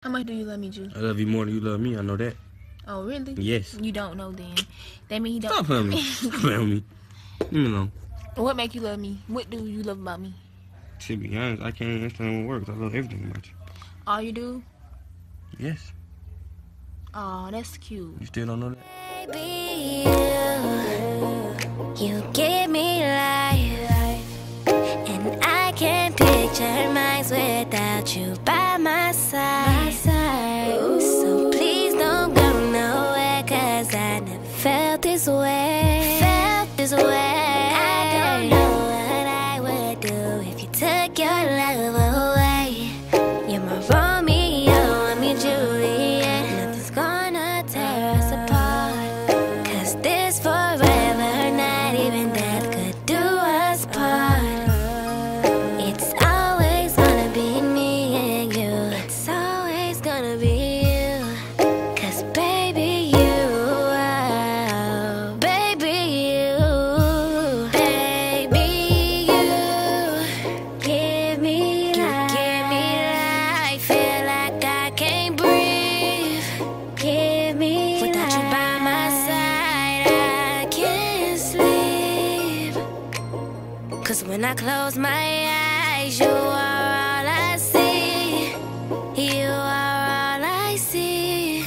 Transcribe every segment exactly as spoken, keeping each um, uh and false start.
How much do you love me, Ju? I love you more than you love me. I know that. Oh, really? Yes. You don't know then. That mean he don't. Stop playing me. Stop playing with me. Leave me alone. What make you love me? What do you love about me? To be honest, I can't explain what works. I love everything about you. All you do? Yes. Oh, that's cute. You still don't know that? Baby, you, you give me life, and I can't picture miles without you by my side. My side. So please don't go nowhere, cause I never felt this way. Felt this way. I don't know what I would do if you took your love away. You're my Romeo, I'm your Juliet. Nothing's gonna tear us apart, cause this forever, not even death could do us part. It's always gonna be me and you. It's always gonna be you, cause baby you, oh, baby you, baby you, give me life, give me life, feel like I can't breathe, give me without you by my side, I can't sleep, cause when I close my eyes, you are all I see, you are all I see,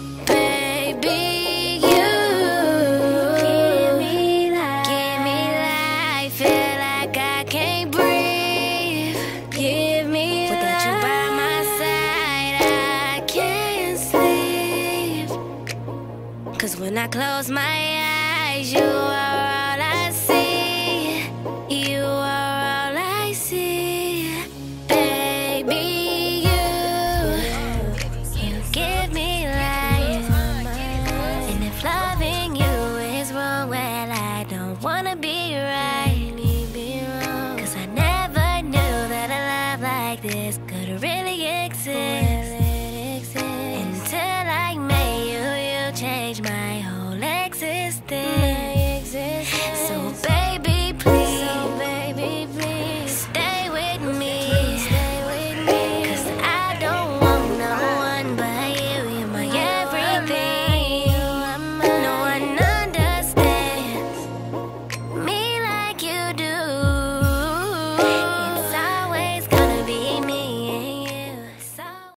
baby you, give me life, give me life, feel like I can't breathe, give me without you by my side, I can't sleep, cause when I close my eyes, you are all I see, you are all I see, baby you, you give me life, and if loving you is wrong, well I don't wanna be right, cause I never knew that a love like this could